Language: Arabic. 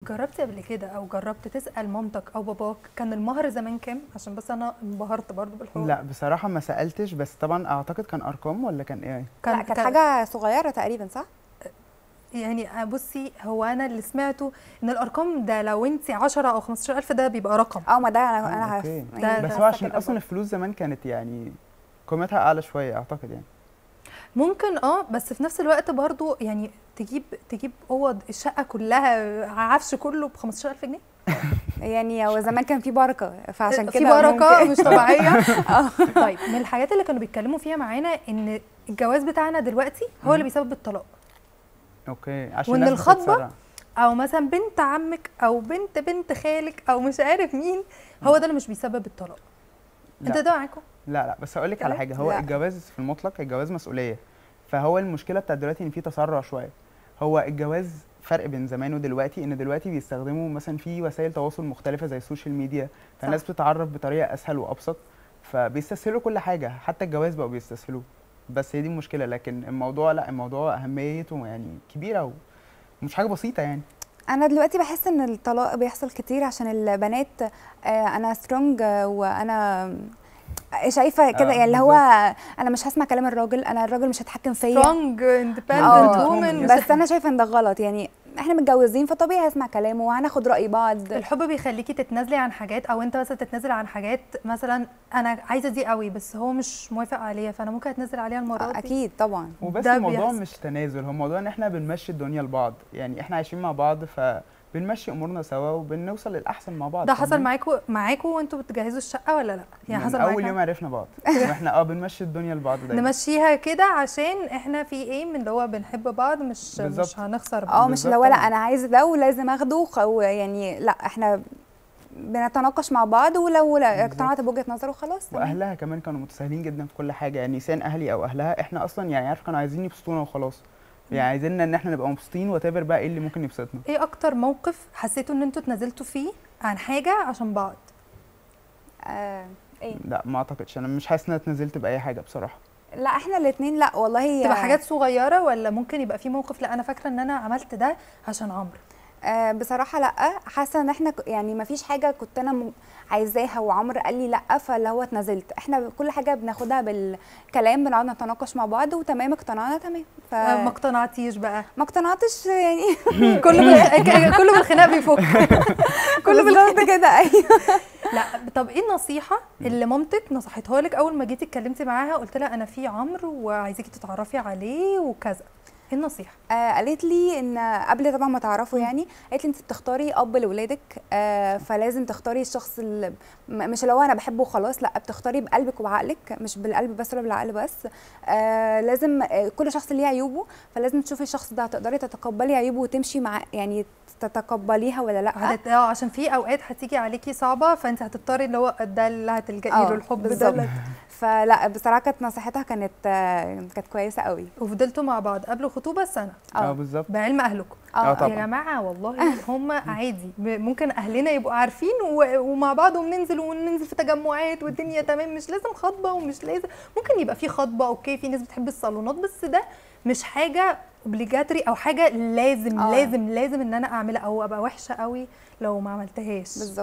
جربتي قبل كده او جربت تسال مامتك او باباك كان المهر زمان كام؟ عشان بس انا انبهرت برضو بالحوار. لا بصراحه ما سالتش، بس طبعا اعتقد كان ارقام ولا كان ايه؟ لا كانت حاجه صغيره تقريبا، صح؟ يعني بصي، هو انا اللي سمعته ان الارقام ده لو انت 10 او 15,000 ده بيبقى رقم. ما ده انا عارف يعني بس هو عشان اصلا الفلوس زمان كانت يعني قيمتها اعلى شويه اعتقد يعني. ممكن بس في نفس الوقت برضو يعني تجيب اوض الشقه كلها عفش كله ب 15,000 جنيه. يعني هو زمان كان في بركه، فعشان كده في بركه مش طبيعيه. اه طيب، من الحاجات اللي كانوا بيتكلموا فيها معانا ان الجواز بتاعنا دلوقتي هو اللي بيسبب الطلاق. اوكي، عشان وان الناس الخطبه بتتسرع. او مثلا بنت عمك او بنت خالك او مش عارف مين هو ده اللي مش بيسبب الطلاق. انت ده معاكم؟ لا بس هقول لك على حاجه، هو لا. الجواز في المطلق الجواز مسؤوليه، فهو المشكله بتاعت دلوقتي ان في تسرع شويه. هو الجواز فرق بين زمان ودلوقتي، ان دلوقتي بيستخدموا مثلا في وسائل تواصل مختلفه زي السوشيال ميديا، فالناس بتتعرف بطريقه اسهل وابسط، فبيستسهلوا كل حاجه، حتى الجواز بقوا بيستسهلوه. بس هي دي المشكله، لكن الموضوع لا، الموضوع اهميته يعني كبيره ومش حاجه بسيطه يعني. انا دلوقتي بحس ان الطلاق بيحصل كتير عشان البنات انا سترونج وانا شايفه كده، يعني اللي هو انا مش هسمع كلام الراجل، انا الراجل مش هيتحكم فيا، سترونج اندبندنت وومن. بس انا شايفه ان ده غلط، يعني احنا متجوزين فطبيعي هسمع كلامه وهناخد راي بعض. الحب بيخليكي تتنازلي عن حاجات، او انت مثلا تتنازل عن حاجات، مثلا انا عايزه دي قوي بس هو مش موافق عليها، فانا ممكن اتنازل عليها المره دي. اكيد طبعا. وبس الموضوع مش تنازل، هو موضوع ان احنا بنمشي الدنيا لبعض، يعني احنا عايشين مع بعض بنمشي امورنا سوا وبنوصل للاحسن مع بعض. ده حصل معاكوا وانتوا بتجهزوا الشقه ولا لا؟ يعني حصل اول يوم عرفنا بعض واحنا بنمشي الدنيا لبعض دايما. نمشيها كده عشان احنا في ايه من اللي هو بنحب بعض، مش هنخسر بعض. مش لو لا انا عايزه ده ولازم اخده يعني لا، احنا بنتناقش مع بعض، ولو اقتنعت بوجهه نظره خلاص. واهلها كمان كانوا متساهلين جدا في كل حاجه، يعني سواء اهلي او اهلها، احنا اصلا يعني عارف كانوا عايزين يبسطونا وخلاص، يعني عايزيننا ان احنا نبقى مبسوطين وتابر بقى ايه اللي ممكن يبسطنا. ايه اكتر موقف حسيتوا ان انتوا اتنازلتوا فيه عن حاجه عشان بعض؟ ايه؟ لا ما اعتقدش، انا مش حاسه ان انا اتنازلت باي حاجه بصراحه. لا احنا الاثنين لا والله. تبقى حاجات صغيره ولا ممكن يبقى في موقف لا انا فاكره ان انا عملت ده عشان عمرو؟ بصراحه لا، حاسه ان احنا يعني ما فيش حاجه كنت انا عايزاها وعمرو قال لي لا فاللي هو اتنازلت. احنا كل حاجه بناخدها بالكلام، بنقعد نتناقش مع بعض وتمام اقتنعنا تمام. ما اقتنعتيش بقى؟ ما اقتنعتش يعني كله بالخناق بيفك. كله بالخناق كده. ايوه. لا طب ايه النصيحه اللي مامتك نصحتها لك اول ما جيتي اتكلمتي معاها قلت لها انا في عمرو وعايزاكي تتعرفي عليه وكذا؟ ايه النصيحه؟ قالت لي ان قبل طبعا ما تعرفوا، يعني قالت لي انت بتختاري اب لاولادك، فلازم تختاري الشخص اللي مش اللي هو انا بحبه وخلاص، لا بتختاري بقلبك وبعقلك، مش بالقلب بس ولا بالعقل بس. لازم كل شخص ليه عيوبه، فلازم تشوفي الشخص ده هتقدري تتقبلي عيوبه وتمشي مع يعني تتقبليها ولا لا. عشان في اوقات هتيجي عليكي صعبه فانت هتضطري اللي هو ده اللي هتلجئي له الحب بالظبط. فلا بصراحه كانت نصيحتها كانت كويسه قوي. وفضلتوا مع بعض قبل الخطوبه سنه؟ بالظبط، بعلم اهلكم. طبعا يا جماعه والله هم عادي، ممكن اهلنا يبقوا عارفين ومع بعض وننزل في تجمعات والدنيا تمام، مش لازم خطبه ومش لازم، ممكن يبقى في خطبه اوكي، في ناس بتحب الصالونات بس ده مش حاجه اوبليجاتوري او حاجه لازم ان انا اعملها او ابقى وحشه قوي لو ما عملتهاش. بالظبط.